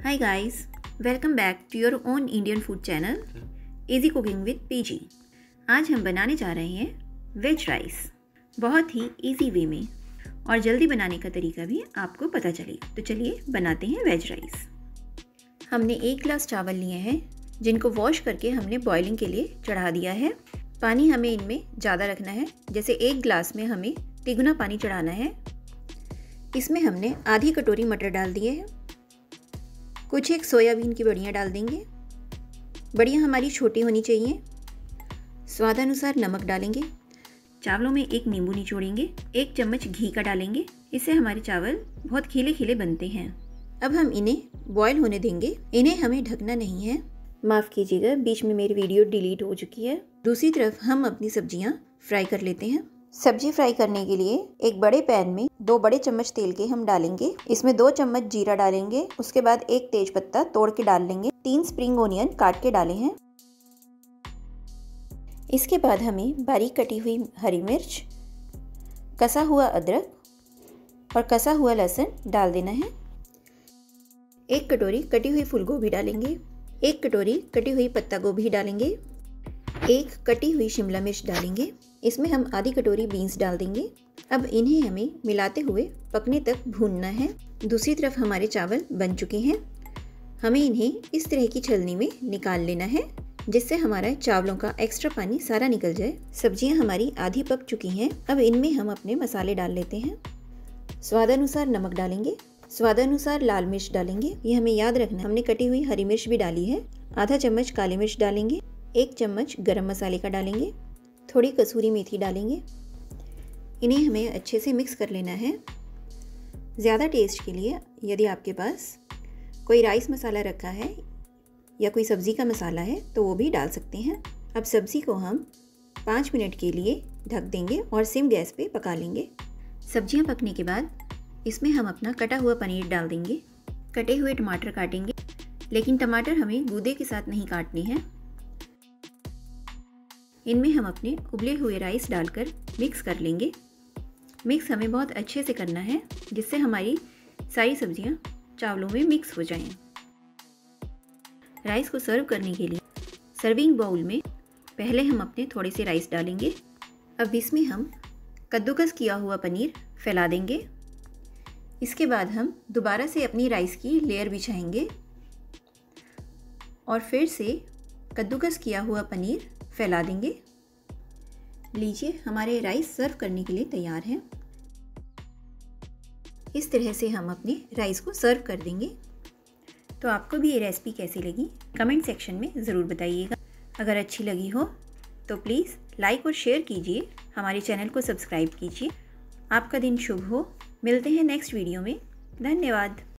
Hi guys, welcome back to your own Indian food channel Easy Cooking with PG। आज हम बनाने जा रहे हैं वेज राइस, बहुत ही इजी वे में और जल्दी बनाने का तरीका भी आपको पता चलेगा। तो चलिए बनाते हैं वेज राइस। हमने 1 गिलास चावल लिए हैं जिनको वॉश करके हमने बॉइलिंग के लिए चढ़ा दिया है। पानी हमें इनमें ज़्यादा रखना है, जैसे 1 गिलास में हमें तिगुना पानी चढ़ाना है। इसमें हमने आधी कटोरी मटर डाल दिए हैं। कुछ एक सोयाबीन की बड़ियाँ डाल देंगे। बड़ियाँ हमारी छोटी होनी चाहिए। स्वादानुसार नमक डालेंगे। चावलों में एक नींबू निचोड़ेंगे। 1 चम्मच घी का डालेंगे, इससे हमारे चावल बहुत खिले खिले बनते हैं। अब हम इन्हें बॉईल होने देंगे। इन्हें हमें ढकना नहीं है। माफ़ कीजिएगा, बीच में मेरी वीडियो डिलीट हो चुकी है। दूसरी तरफ हम अपनी सब्जियां फ्राई कर लेते हैं। सब्जी फ्राई करने के लिए एक बड़े पैन में 2 बड़े चम्मच तेल के हम डालेंगे। इसमें 2 चम्मच जीरा डालेंगे। उसके बाद 1 तेज पत्ता तोड़ के डाल लेंगे। 3 स्प्रिंग ओनियन काट के डाले हैं। इसके बाद हमें बारीक कटी हुई हरी मिर्च, कसा हुआ अदरक और कसा हुआ लहसुन डाल देना है। 1 कटोरी कटी हुई फूल गोभी डालेंगे। 1 कटोरी कटी हुई पत्ता गोभी डालेंगे। 1 कटी हुई शिमला मिर्च डालेंगे। इसमें हम आधी कटोरी बीन्स डाल देंगे। अब इन्हें हमें मिलाते हुए पकने तक भूनना है। दूसरी तरफ हमारे चावल बन चुके हैं। हमें इन्हें इस तरह की छलनी में निकाल लेना है, जिससे हमारा चावलों का एक्स्ट्रा पानी सारा निकल जाए। सब्जियां हमारी आधी पक चुकी हैं। अब इनमें हम अपने मसाले डाल लेते हैं। स्वादानुसार नमक डालेंगे। स्वादानुसार लाल मिर्च डालेंगे। ये हमें याद रखना, हमने कटी हुई हरी मिर्च भी डाली है। आधा चम्मच काली मिर्च डालेंगे। 1 चम्मच गरम मसाले का डालेंगे। थोड़ी कसूरी मेथी डालेंगे। इन्हें हमें अच्छे से मिक्स कर लेना है। ज़्यादा टेस्ट के लिए यदि आपके पास कोई राइस मसाला रखा है या कोई सब्ज़ी का मसाला है तो वो भी डाल सकते हैं। अब सब्ज़ी को हम 5 मिनट के लिए ढक देंगे और सिम गैस पे पका लेंगे। सब्जियां पकने के बाद इसमें हम अपना कटा हुआ पनीर डाल देंगे। कटे हुए टमाटर काटेंगे, लेकिन टमाटर हमें गूदे के साथ नहीं काटने हैं। इनमें हम अपने उबले हुए राइस डालकर मिक्स कर लेंगे। मिक्स हमें बहुत अच्छे से करना है, जिससे हमारी सारी सब्जियां चावलों में मिक्स हो जाएं। राइस को सर्व करने के लिए सर्विंग बाउल में पहले हम अपने थोड़े से राइस डालेंगे। अब इसमें हम कद्दूकस किया हुआ पनीर फैला देंगे। इसके बाद हम दोबारा से अपनी राइस की लेयर बिछाएंगे और फिर से कद्दूकस किया हुआ पनीर फैला देंगे। लीजिए, हमारे राइस सर्व करने के लिए तैयार हैं। इस तरह से हम अपने राइस को सर्व कर देंगे। तो आपको भी ये रेसिपी कैसी लगी कमेंट सेक्शन में ज़रूर बताइएगा। अगर अच्छी लगी हो तो प्लीज़ लाइक और शेयर कीजिए। हमारे चैनल को सब्सक्राइब कीजिए। आपका दिन शुभ हो। मिलते हैं नेक्स्ट वीडियो में। धन्यवाद।